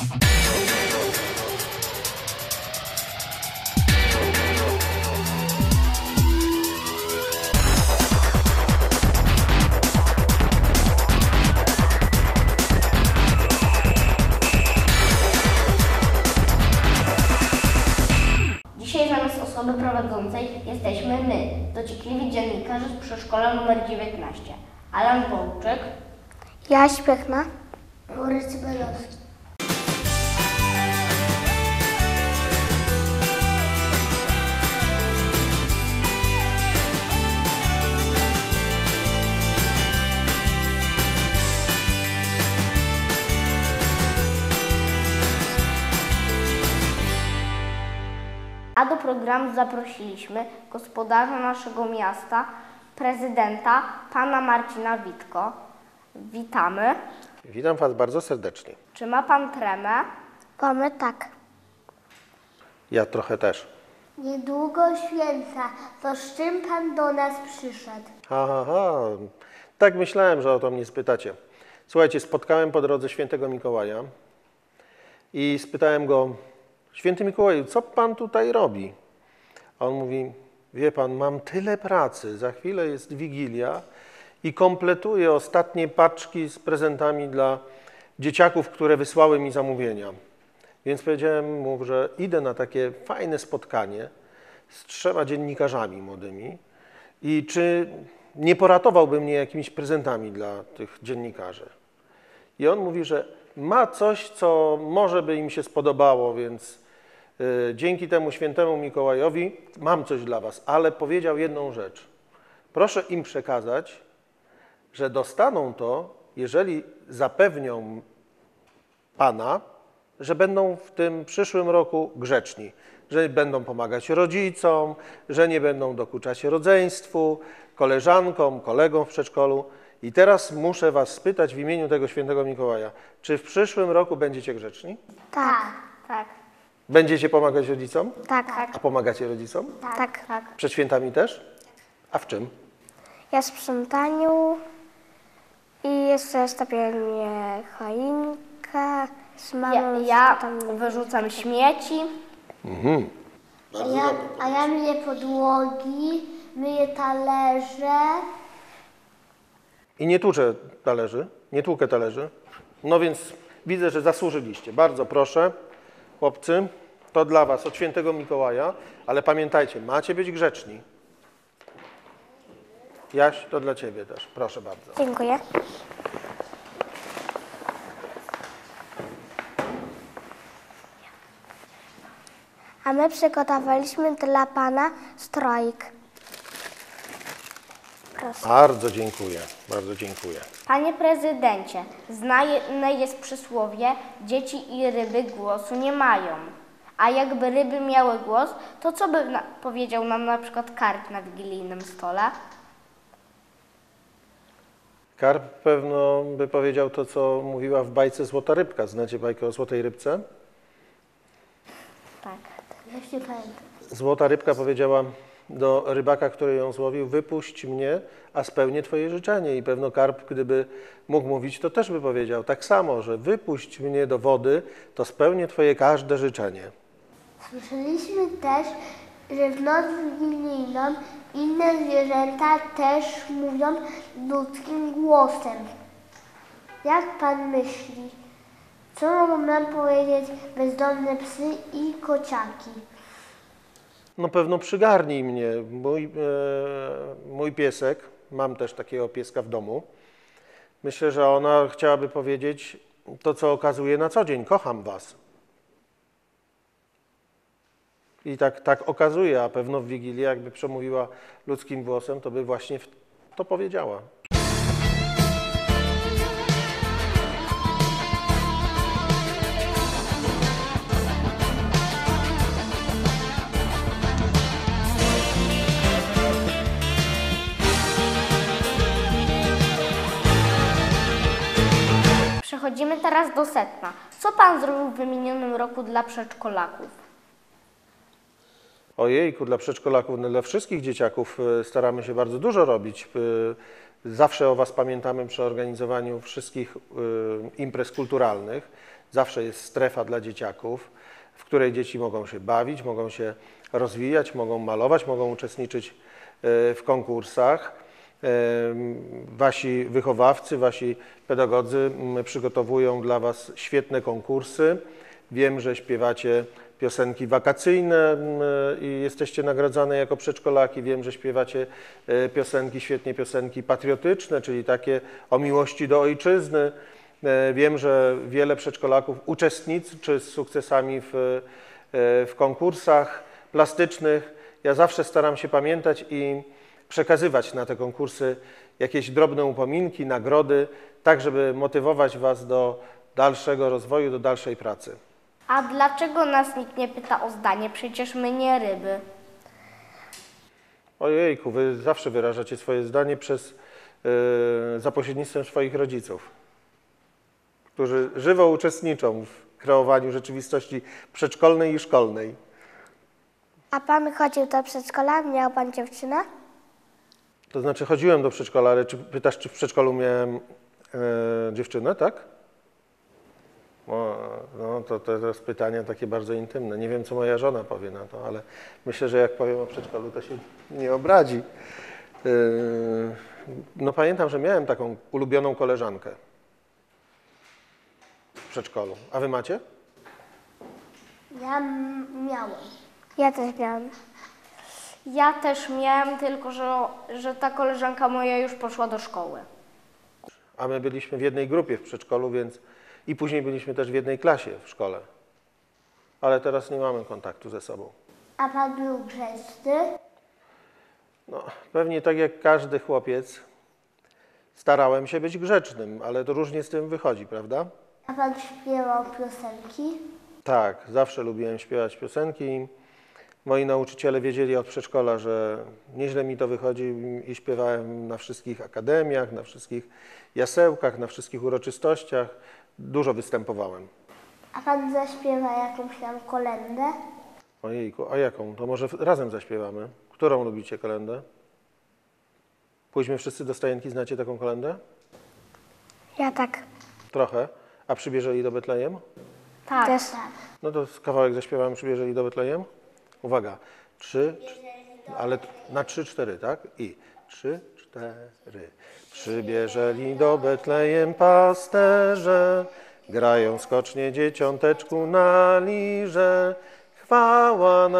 Dzisiaj zamiast osoby prowadzącej jesteśmy my, dociekliwi dziennikarze z przedszkola nr 19. Alan Wołczyk, Jaś Piechna, Borys Cybelowski. a do programu zaprosiliśmy gospodarza naszego miasta, prezydenta, pana Marcina Witko. Witamy. Witam Was bardzo serdecznie. Czy ma pan tremę? Mamy tak. Ja trochę też. Niedługo święta, to z czym pan do nas przyszedł? Tak myślałem, że o to mnie spytacie. Słuchajcie, spotkałem po drodze świętego Mikołaja i spytałem go: Święty Mikołaju, co pan tutaj robi? A on mówi: wie pan, mam tyle pracy, za chwilę jest Wigilia i kompletuję ostatnie paczki z prezentami dla dzieciaków, które wysłały mi zamówienia. Więc powiedziałem mu, że idę na takie fajne spotkanie z 3 dziennikarzami młodymi i czy nie poratowałby mnie jakimiś prezentami dla tych dziennikarzy. I on mówi, że ma coś, co może by im się spodobało, więc dzięki temu świętemu Mikołajowi mam coś dla was. Ale powiedział jedną rzecz. Proszę im przekazać, że dostaną to, jeżeli zapewnią pana, że będą w tym przyszłym roku grzeczni, że będą pomagać rodzicom, że nie będą dokuczać rodzeństwu, koleżankom, kolegom w przedszkolu. I teraz muszę was spytać w imieniu tego świętego Mikołaja, czy w przyszłym roku będziecie grzeczni? Tak. Tak. Będziecie pomagać rodzicom? Tak. A pomagacie rodzicom? Tak. Przed świętami też? A w czym? Ja sprzątaniu i jeszcze stawianie choinkę z mamą. Ja wyrzucam śmieci. A ja myję podłogi, myję talerze. I nie tłuczę talerzy, nie tłukę talerzy. No więc widzę, że zasłużyliście. Bardzo proszę, chłopcy, to dla was od świętego Mikołaja, ale pamiętajcie, macie być grzeczni. Jaś, to dla ciebie też. Proszę bardzo. Dziękuję. A my przygotowaliśmy dla pana stroik. Proszę. Bardzo dziękuję, bardzo dziękuję. Panie prezydencie, znane jest przysłowie: dzieci i ryby głosu nie mają. A jakby ryby miały głos, to co by powiedział nam na przykład karp na wigilijnym stole? Karp pewno by powiedział to, co mówiła w bajce Złota Rybka. Znacie bajkę o Złotej Rybce? Tak. Ja się pamiętam. Złota Rybka powiedziała do rybaka, który ją złowił: wypuść mnie, a spełnię twoje życzenie. I pewno karp, gdyby mógł mówić, to też by powiedział tak samo, że wypuść mnie do wody, to spełnię twoje każde życzenie. Słyszeliśmy też, że w noc wigilijną inne zwierzęta też mówią ludzkim głosem. Jak pan myśli, co mogą nam powiedzieć bezdomne psy i kociaki? No pewno przygarnij mnie. Mój piesek, mam też takiego pieska w domu. Myślę, że ona chciałaby powiedzieć to, co okazuje na co dzień. Kocham was. I tak okazuje, a pewno w Wigilię, jakby przemówiła ludzkim głosem, to by właśnie to powiedziała. Przechodzimy teraz do sedna. Co pan zrobił w minionym roku dla przedszkolaków? Ojejku, dla przedszkolaków, no dla wszystkich dzieciaków staramy się bardzo dużo robić. Zawsze o Was pamiętamy przy organizowaniu wszystkich imprez kulturalnych. Zawsze jest strefa dla dzieciaków, w której dzieci mogą się bawić, mogą się rozwijać, mogą malować, mogą uczestniczyć w konkursach. Wasi wychowawcy, wasi pedagodzy przygotowują dla Was świetne konkursy. Wiem, że śpiewacie piosenki wakacyjne i jesteście nagradzane jako przedszkolaki. Wiem, że śpiewacie piosenki, świetnie piosenki patriotyczne, czyli takie o miłości do ojczyzny. Wiem, że wiele przedszkolaków uczestniczy z sukcesami w konkursach plastycznych. Ja zawsze staram się pamiętać i przekazywać na te konkursy jakieś drobne upominki, nagrody, tak żeby motywować Was do dalszego rozwoju, do dalszej pracy. A dlaczego nas nikt nie pyta o zdanie? Przecież my nie ryby. Ojejku, Wy zawsze wyrażacie swoje zdanie za pośrednictwem swoich rodziców, którzy żywo uczestniczą w kreowaniu rzeczywistości przedszkolnej i szkolnej. A pan chodził do przedszkola? Miał pan dziewczynę? To znaczy chodziłem do przedszkola, ale pytasz, czy w przedszkolu miałem dziewczynę, tak? No to teraz pytania takie bardzo intymne. Nie wiem, co moja żona powie na to, ale myślę, że jak powiem o przedszkolu, to się nie obradzi. No pamiętam, że miałem taką ulubioną koleżankę w przedszkolu. A Wy macie? Ja miałem. Ja też miałam. Ja też miałem, tylko że ta koleżanka moja już poszła do szkoły. A my byliśmy w jednej grupie w przedszkolu, więc i później byliśmy też w jednej klasie w szkole. Ale teraz nie mamy kontaktu ze sobą. A pan był grzeczny? No, pewnie tak jak każdy chłopiec starałem się być grzecznym, ale to różnie z tym wychodzi, prawda? A pan śpiewał piosenki? Tak, zawsze lubiłem śpiewać piosenki. Moi nauczyciele wiedzieli od przedszkola, że nieźle mi to wychodzi i śpiewałem na wszystkich akademiach, na wszystkich jasełkach, na wszystkich uroczystościach. Dużo występowałem. A pan zaśpiewa jakąś tam kolędę? Ojejku, a jaką? To może razem zaśpiewamy. Którą lubicie kolędę? Pójdźmy wszyscy do Stajenki, znacie taką kolędę? Ja tak. Trochę. A Przybierzeli do Betlejem? Tak. Też. No to kawałek zaśpiewamy Przybierzeli do Betlejem. Uwaga. 3, ale na 3, 4, tak? I 3, 4. Przybierzeli do Betlejem pasterze, grają skocznie dzieciąteczku na lirze. Chwała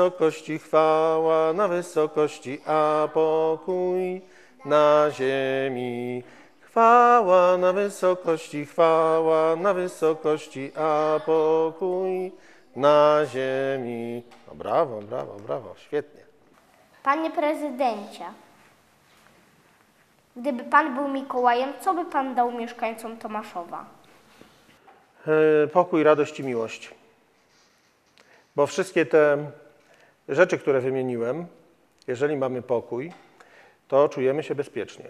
na wysokości, a pokój na ziemi. Chwała na wysokości, a pokój na ziemi. No brawo, brawo, brawo, świetnie. Panie prezydencie, gdyby pan był Mikołajem, co by pan dał mieszkańcom Tomaszowa? Pokój, radość i miłość. Bo wszystkie te rzeczy, które wymieniłem, jeżeli mamy pokój, to czujemy się bezpiecznie.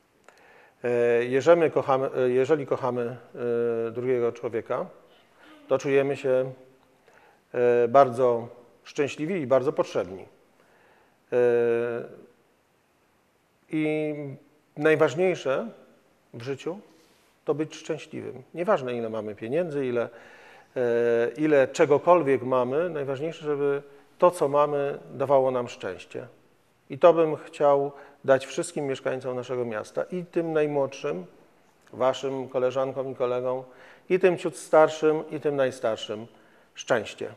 Jeżeli kochamy drugiego człowieka, to czujemy się bardzo szczęśliwi i bardzo potrzebni. I najważniejsze w życiu to być szczęśliwym. Nieważne, ile mamy pieniędzy, ile czegokolwiek mamy, najważniejsze, żeby to, co mamy, dawało nam szczęście. I to bym chciał dać wszystkim mieszkańcom naszego miasta, i tym najmłodszym, waszym koleżankom i kolegom, i tym ciut starszym, i tym najstarszym. Szczęście.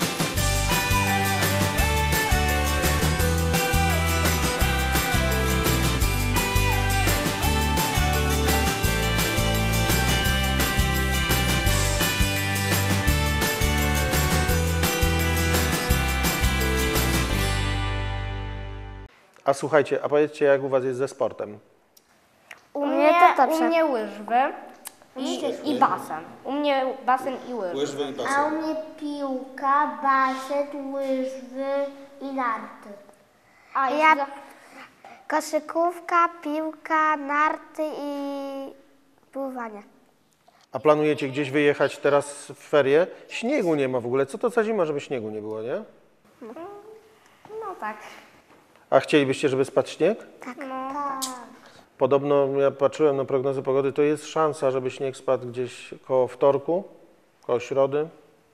A słuchajcie, a powiedzcie, jak u was jest ze sportem? U mnie to dobrze. U mnie łyżwy i basen. U mnie basen i łyżwy. Łyżwy i A u mnie piłka, basen, łyżwy i narty. A Ja koszykówka, piłka, narty i pływanie. A planujecie gdzieś wyjechać teraz w ferie? Śniegu nie ma w ogóle. Co to za zima, żeby śniegu nie było, nie? No tak. A chcielibyście, żeby spadł śnieg? No, tak. Podobno, ja patrzyłem na prognozy pogody, to jest szansa, żeby śnieg spadł gdzieś koło wtorku, koło środy.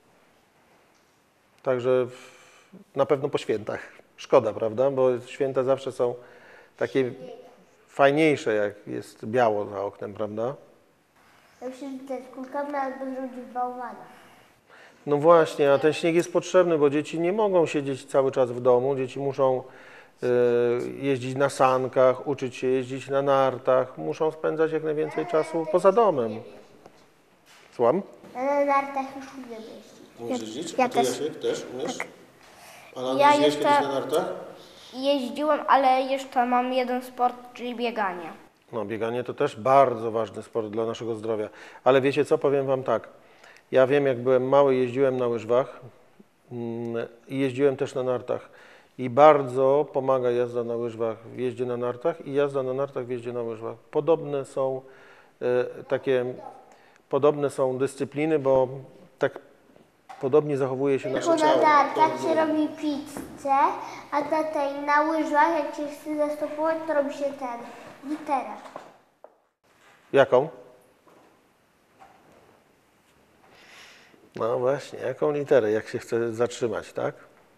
Także na pewno po świętach. Szkoda, prawda? Bo święta zawsze są takie fajniejsze, jak jest biało za oknem, prawda? Ja myślę, że te kulkami albo zrobić bałwana. No właśnie, a ten śnieg jest potrzebny, bo dzieci nie mogą siedzieć cały czas w domu. Dzieci muszą jeździć na sankach, uczyć się jeździć na nartach. Muszą spędzać jak najwięcej czasu poza domem. Słucham? Ja na nartach już umiem jeździć. Umiesz jeździć? ja A ty, też. Jasiek, też umiesz? A Ja jeździłeś jeszcze- kiedyś na nartach? Jeździłem, ale jeszcze mam jeden sport, czyli bieganie. No, bieganie to też bardzo ważny sport dla naszego zdrowia. Ale wiecie co, powiem wam tak. Ja wiem, jak byłem mały, jeździłem na łyżwach i jeździłem też na nartach. I bardzo pomaga jazda na łyżwach w jeździe na nartach i jazda na nartach w jeździe na łyżwach. Podobne są dyscypliny, bo tak podobnie zachowuje się nasze Tylko na ciało. nartach się robi pizzę, a na łyżwach, jak się chce zastopować, to robi się literę. Jaką? No właśnie, jaką literę, jak się chce zatrzymać, tak?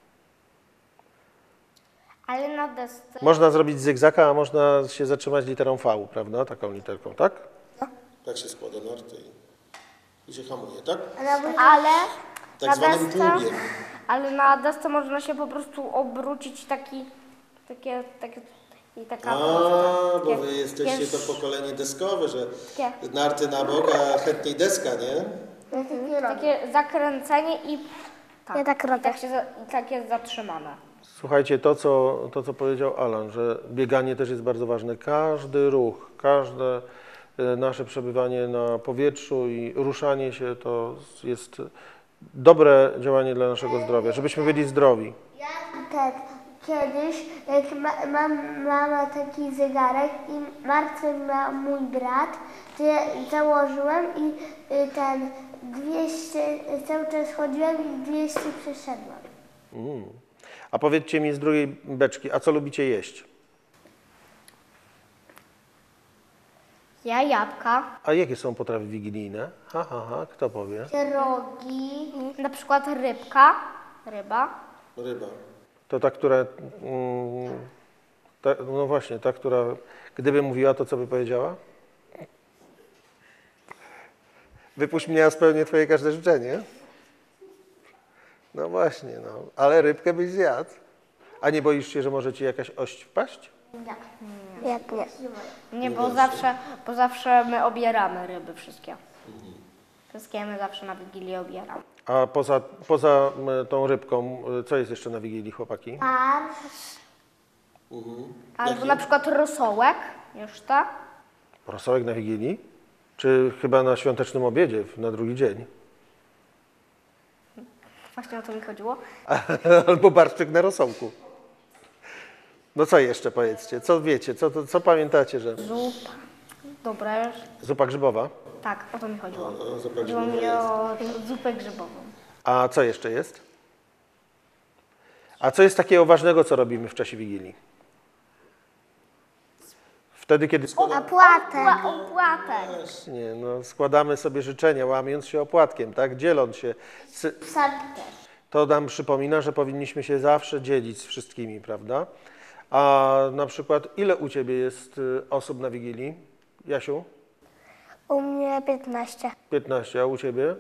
Ale na desce... Można zrobić zygzaka, a można się zatrzymać literą V, prawda? Taką literką, tak? Tak się składa narty i się hamuje, tak? A na łyżwach Ale Tak na zwanym desce... pługiem. Ale na desce można się po prostu obrócić i taka... A, bo takie- wy jesteście takie- to pokolenie deskowe, że takie- narty na bok, a chętniej deska, nie? ja tak nie robię. Takie zakręcenie i... Tak, Ja tak robię. I tak jest zatrzymane. Słuchajcie, to co powiedział Alan, że bieganie też jest bardzo ważne. Każdy ruch, każde nasze przebywanie na powietrzu i ruszanie się to jest dobre działanie dla naszego zdrowia, żebyśmy byli zdrowi. Kiedyś, jak mama taki zegarek i Marcel ma mój brat, to ja założyłem i 200, cały czas chodziłem i 200 przeszedłem. A powiedzcie mi z drugiej beczki, a co lubicie jeść? Ja jabłka, A jakie są potrawy wigilijne? Kto powie? Pierogi, na przykład ryba. Ryba. To ta, która, no właśnie, ta, która gdyby mówiła, to co by powiedziała? Wypuść mnie, a spełnię twoje każde życzenie. No właśnie, no. Ale rybkę byś zjadł. A nie boisz się, że może ci jakaś ość wpaść? nie. Ja nie. Nie, bo zawsze my obieramy ryby wszystkie. Wszystkie my zawsze na Wigilię obieramy. A poza tą rybką, co jest jeszcze na Wigilii, chłopaki? Farsz, Albo na przykład rosołek, już to. Rosołek na Wigilii? Czy chyba na świątecznym obiedzie, na drugi dzień? Właśnie o to mi chodziło. Albo barszczyk na rosołku. No co jeszcze powiedzcie? Co wiecie? Co pamiętacie, że... Zupa. Dobra, już. Zupa grzybowa? Tak, o to mi chodziło. Zupa Chodziło mi o zupę grzybową. A co jeszcze jest? A co jest takiego ważnego, co robimy w czasie Wigilii? Wtedy, kiedy Opłatę. Opłatek. nie, no, składamy sobie życzenia, łamiąc się opłatkiem, tak? Dzieląc się. psak też. To nam przypomina, że powinniśmy się zawsze dzielić z wszystkimi, prawda? A na przykład ile u Ciebie jest osób na Wigilii? Jasiu? U mnie 15. 15, a u Ciebie?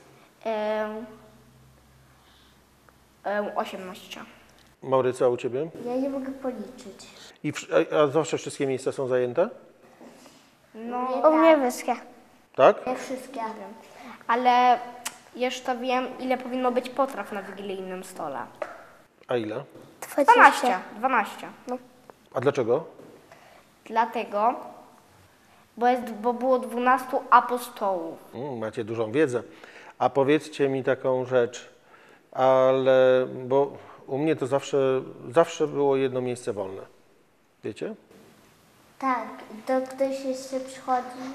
18. Maurycy, a u Ciebie? Ja nie mogę policzyć. A zawsze wszystkie miejsca są zajęte? U mnie wszystkie. Tak? Nie wszystkie. Ale jeszcze wiem, ile powinno być potraw na wigilijnym stole. A ile? 12. 12. A dlaczego? Dlatego, bo było 12 apostołów. Macie dużą wiedzę. A powiedzcie mi taką rzecz, ale bo u mnie to zawsze było jedno miejsce wolne. Wiecie? Tak, to ktoś jeszcze przychodzi.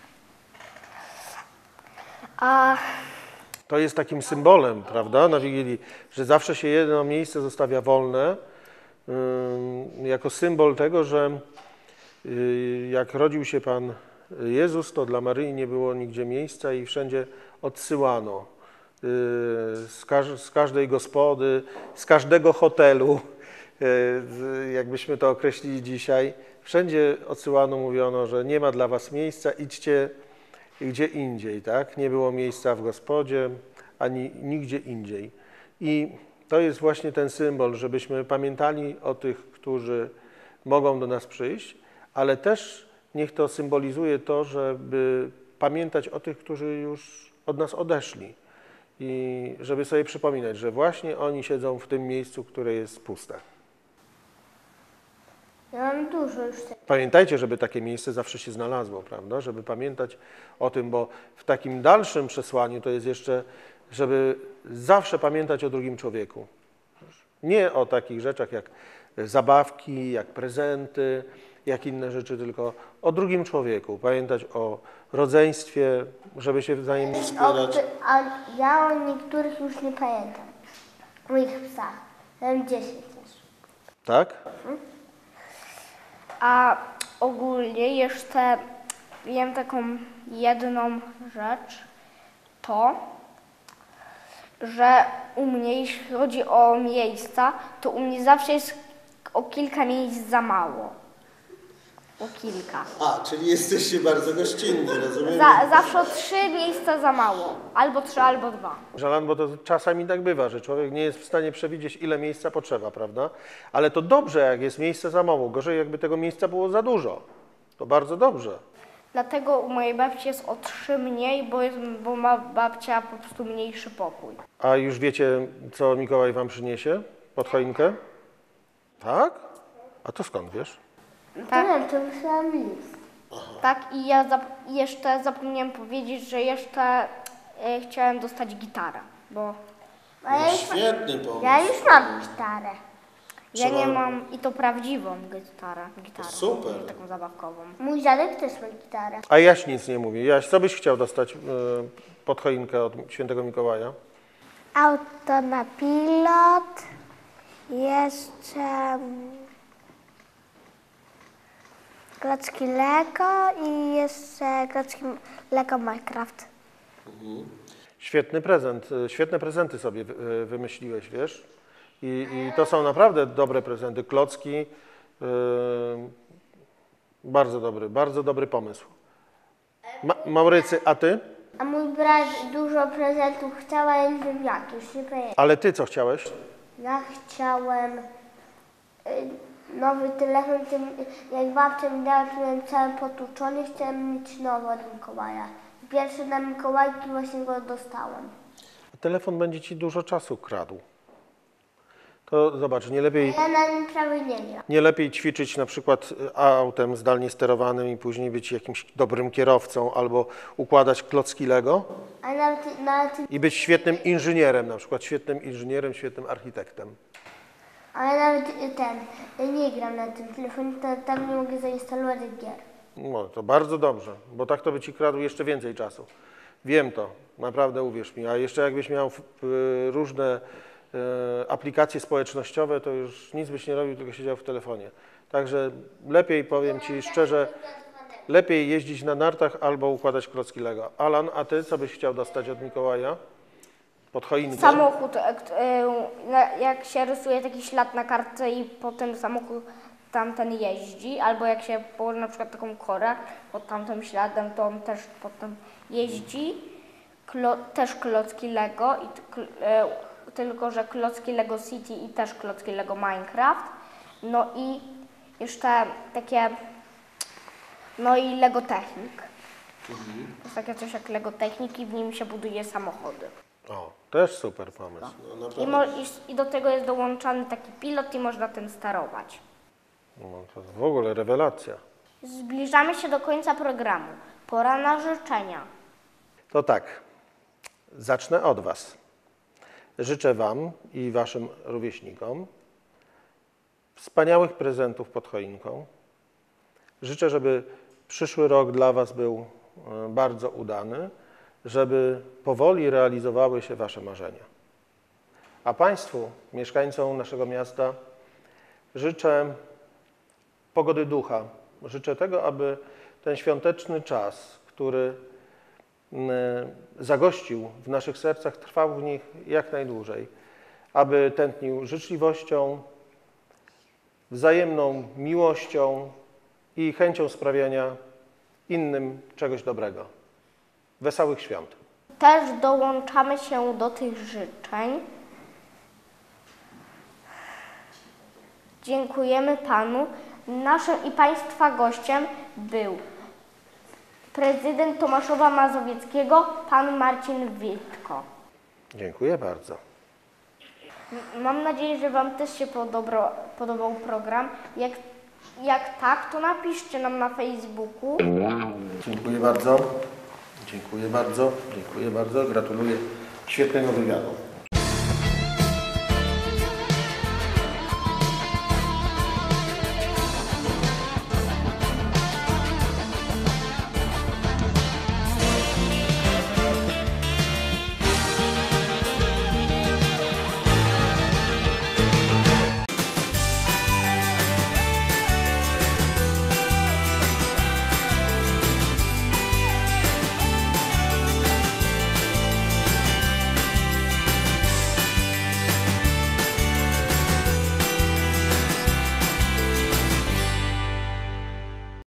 A To jest takim symbolem, prawda, na Wigilii, że zawsze się jedno miejsce zostawia wolne, jako symbol tego, że Jak rodził się Pan Jezus, to dla Maryi nie było nigdzie miejsca i wszędzie odsyłano. Z każdej gospody, z każdego hotelu, jakbyśmy to określili dzisiaj, wszędzie odsyłano, mówiono, że nie ma dla was miejsca, idźcie gdzie indziej, tak? Nie było miejsca w gospodzie, ani nigdzie indziej. I to jest właśnie ten symbol, żebyśmy pamiętali o tych, którzy mogą do nas przyjść, ale też niech to symbolizuje to, żeby pamiętać o tych, którzy już od nas odeszli. I żeby sobie przypominać, że właśnie oni siedzą w tym miejscu, które jest puste. Ja mam dużo już tego. Pamiętajcie, żeby takie miejsce zawsze się znalazło, prawda? Żeby pamiętać o tym, bo w takim dalszym przesłaniu to jest jeszcze, żeby zawsze pamiętać o drugim człowieku. Nie o takich rzeczach jak zabawki, jak prezenty, jak inne rzeczy, tylko o drugim człowieku. Pamiętać o rodzeństwie, żeby się wzajemnie wspierać. A ja o niektórych już nie pamiętam. O moich psach. Mam 10 też. Tak? A ogólnie jeszcze wiem taką jedną rzecz, to, że u mnie, jeśli chodzi o miejsca, to u mnie zawsze jest o kilka miejsc za mało. O kilka. A, czyli jesteście bardzo gościnni, rozumiem? Zawsze o 3 miejsca za mało. Albo 3, albo 2. Żalan, bo to czasami tak bywa, że człowiek nie jest w stanie przewidzieć, ile miejsca potrzeba, prawda? Ale to dobrze, jak jest miejsca za mało. Gorzej, jakby tego miejsca było za dużo. To bardzo dobrze. Dlatego u mojej babci jest o 3 mniej, bo ma babcia po prostu mniejszy pokój. A już wiecie, co Mikołaj wam przyniesie pod choinkę? Tak? A to skąd wiesz? Tak. To wiem, to wysłałam list. Tak, i ja jeszcze zapomniałem powiedzieć, że jeszcze chciałem dostać gitarę, bo A ja, już, Świetny pomysł. ja już mam gitarę. ja nie Trzeba- mam i to prawdziwą gitarę, Super. nie taką zabawkową. Mój dziadek też ma gitarę. A Jaś nic nie mówi. Jaś, co byś chciał dostać pod choinkę od świętego Mikołaja? Auto na pilot, jeszcze klocki Lego i jeszcze klocki Lego Minecraft. Świetny prezent. Świetne prezenty sobie wymyśliłeś, wiesz? I to są naprawdę dobre prezenty. Klocki. Bardzo dobry pomysł. Maurycy, a ty? A mój brat dużo prezentów chciał, a ja nie wiem jak, już nie pamiętam. Ale ty co chciałeś? Ja chciałem nowy telefon, jak babcia mi dała, to byłem cały potłuczony, chciałem mieć nowy od Mikołaja. Pierwszy na Mikołajki właśnie go dostałem. Telefon będzie ci dużo czasu kradł. To zobacz, Ja na nim prawie nie wiem. nie lepiej ćwiczyć na przykład autem zdalnie sterowanym i później być jakimś dobrym kierowcą albo układać klocki Lego A nawet i być świetnym inżynierem, na przykład świetnym inżynierem, świetnym architektem. ale nawet nie gram na tym telefonie, tam nie mogę zainstalować gier. No to bardzo dobrze, bo tak to by ci kradł jeszcze więcej czasu. Wiem to, naprawdę uwierz mi. A jeszcze jakbyś miał różne aplikacje społecznościowe, to już nic byś nie robił, tylko siedział w telefonie. Także lepiej, powiem ci szczerze, lepiej jeździć na nartach albo układać klocki Lego. Alan, a ty co byś chciał dostać od Mikołaja? Pod choinkę? Samochód, jak się rysuje taki ślad na kartce i potem samochód tamten jeździ, albo jak się położy na przykład taką korę pod tamtym śladem, to on też potem jeździ. Też klocki Lego, tylko że klocki Lego City i też klocki Lego Minecraft. No i jeszcze takie, no i Lego Technik. Jest takie coś jak Lego Technik i w nim się buduje samochody. O, też super pomysł. No, naprawdę. I do tego jest dołączany taki pilot i można tym sterować. No, to w ogóle rewelacja. Zbliżamy się do końca programu. Pora na życzenia. To tak, zacznę od was. Życzę wam i waszym rówieśnikom wspaniałych prezentów pod choinką. Życzę, żeby przyszły rok dla was był bardzo udany, żeby powoli realizowały się wasze marzenia. A państwu, mieszkańcom naszego miasta, życzę pogody ducha Życzę tego, aby ten świąteczny czas, który zagościł w naszych sercach, trwał w nich jak najdłużej, aby tętnił życzliwością, wzajemną miłością i chęcią sprawiania innym czegoś dobrego. Wesołych świąt. Też dołączamy się do tych życzeń. Dziękujemy Panu. Naszym i Państwa gościem był prezydent Tomaszowa Mazowieckiego, Pan Marcin Witko. Dziękuję bardzo. Mam nadzieję, że Wam też się podobał program. Jak tak, to napiszcie nam na Facebooku. Dziękuję bardzo. Dziękuję bardzo. Dziękuję bardzo. Gratuluję świetnego wywiadu.